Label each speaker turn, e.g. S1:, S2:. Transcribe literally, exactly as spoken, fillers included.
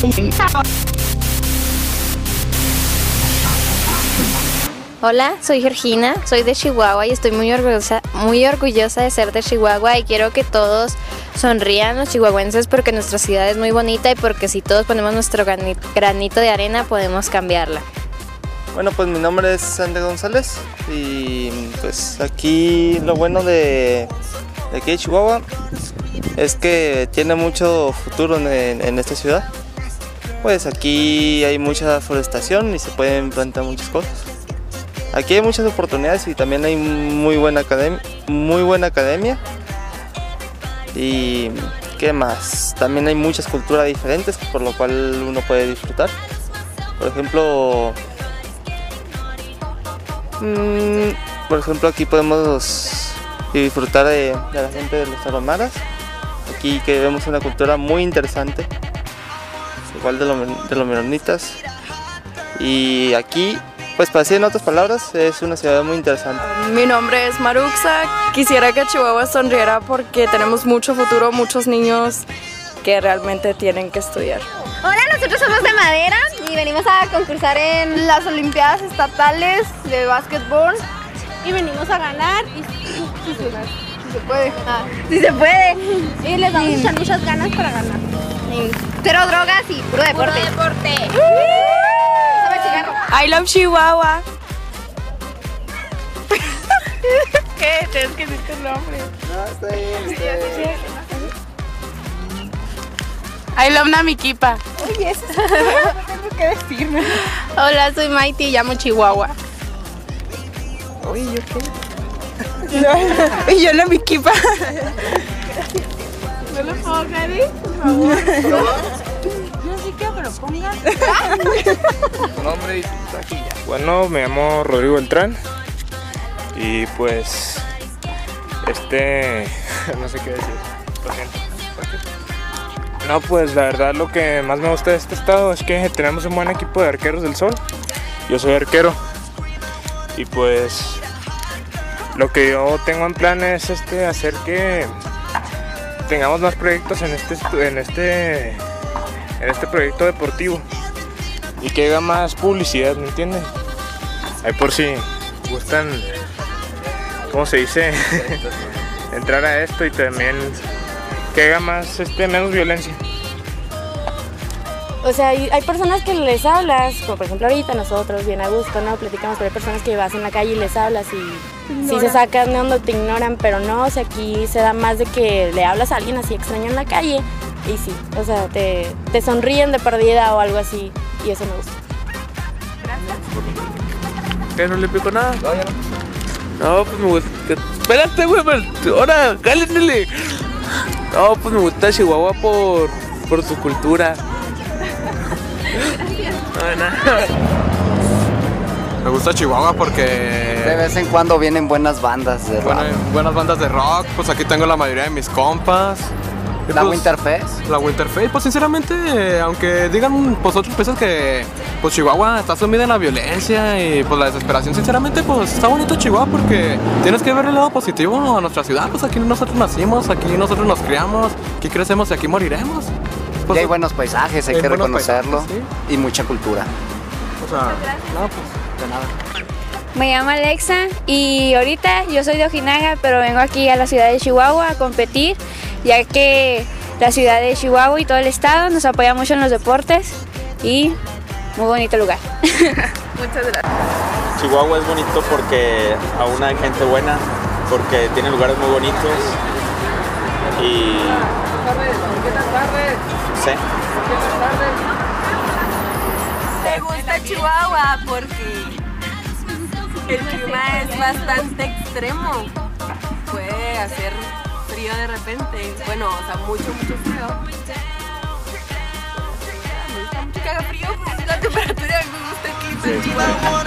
S1: Hola, soy Georgina, soy de Chihuahua y estoy muy orgullosa, muy orgullosa de ser de Chihuahua y quiero que todos sonrían los chihuahuenses porque nuestra ciudad es muy bonita y porque si todos ponemos nuestro granito de arena podemos cambiarla.
S2: Bueno, pues mi nombre es Andrés González y pues aquí lo bueno de, de aquí de Chihuahua es que tiene mucho futuro en, en esta ciudad. Pues aquí hay mucha forestación y se pueden plantar muchas cosas. Aquí hay muchas oportunidades y también hay muy buena academia, muy buena academia. Y qué más, también hay muchas culturas diferentes por lo cual uno puede disfrutar. Por ejemplo, mmm, por ejemplo aquí podemos disfrutar de, de la gente de los tarahumaras. Aquí que vemos una cultura muy interesante, igual de, lo, de los menonitas. Y aquí, pues para decir en otras palabras, es una ciudad muy interesante.
S3: Mi nombre es Maruxa, quisiera que Chihuahua sonriera porque tenemos mucho futuro, muchos niños que realmente tienen que estudiar.
S4: Hola, nosotros somos de Madera y venimos a concursar en las Olimpiadas Estatales de Básquetbol y venimos a ganar y si se puede. Ah, si se puede. Y les vamos a echar muchas ganas para ganar. Cero drogas y puro deporte. Puro deporte.
S3: I love Chihuahua. ¿Qué? Tienes que decir tu nombre.
S2: No, está bien, está bien.
S3: I love Namiquipa.
S4: Oye, eso es no tengo que decirme.
S3: Hola, soy Maiti y llamo Chihuahua.
S4: Oye, ¿yo qué?
S3: No, y yo Namiquipa.
S4: ¿No lo puedo creer? Por favor.
S3: Yo sí quiero que lo pongas.
S5: Tu nombre y tu taquilla. Bueno, me llamo Rodrigo Beltrán y pues este no sé qué decir, lo siento. No, pues la verdad lo que más me gusta de este estado es que tenemos un buen equipo de arqueros del Sol. Yo soy arquero y pues lo que yo tengo en plan es este hacer que tengamos más proyectos en este en este en este proyecto deportivo y que haga más publicidad, ¿me entienden? Ahí por si gustan, ¿cómo se dice? Entrar a esto y también que haga más, este, menos violencia.
S6: O sea, hay, hay personas que les hablas, como por ejemplo ahorita nosotros, bien a gusto, ¿no? Platicamos, pero hay personas que vas en la calle y les hablas y si se sacan de onda te ignoran, pero no, o sea, aquí se da más de que le hablas a alguien así extraño en la calle y sí, o sea, te, te sonríen de perdida o algo así y eso me gusta.
S7: Gracias. ¿Qué? ¿No le pico nada? No, ya no. No, pues me gusta. Espérate, güey, ahora, cálenle. No, pues me gusta Chihuahua por, por su cultura. No, nada.
S8: Me gusta Chihuahua porque
S9: de vez en cuando vienen buenas bandas de rock.
S8: Bueno, buenas bandas de rock, pues aquí tengo la mayoría de mis compas.
S9: Y la
S8: pues,
S9: Winterfest.
S8: La Winterfest, pues sinceramente, eh, aunque digan pues otros países que pues Chihuahua está sumida en la violencia y pues la desesperación, sinceramente pues está bonito Chihuahua porque tienes que ver el lado positivo a nuestra ciudad, pues aquí nosotros nacimos, aquí nosotros nos criamos, aquí crecemos y aquí moriremos. Pues,
S9: y hay buenos paisajes, hay, hay que reconocerlo, paisajes, ¿sí? Y mucha cultura.
S8: O sea, no, pues de nada.
S1: Me llamo Alexa y ahorita yo soy de Ojinaga, pero vengo aquí a la ciudad de Chihuahua a competir, ya que la ciudad de Chihuahua y todo el estado nos apoya mucho en los deportes y muy bonito lugar.
S3: Muchas gracias.
S10: Chihuahua es bonito porque aún hay gente buena, porque tiene lugares muy bonitos y... Sí.
S3: Me gusta Chihuahua porque el clima es bastante extremo. Puede hacer frío de repente, bueno, o sea, mucho, mucho frío. Me gusta mucho que haga frío, pues la temperatura, me gusta el clima en Chihuahua.